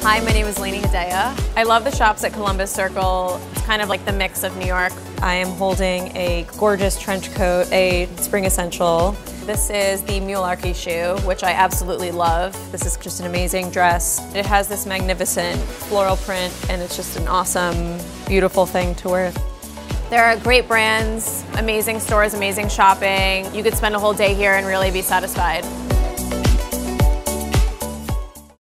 Hi, my name is Lainy Hedaya. I love the shops at Columbus Circle. It's kind of like the mix of New York. I am holding a gorgeous trench coat, a spring essential. This is the Mularkey shoe, which I absolutely love. This is just an amazing dress. It has this magnificent floral print, and it's just an awesome, beautiful thing to wear. There are great brands, amazing stores, amazing shopping. You could spend a whole day here and really be satisfied.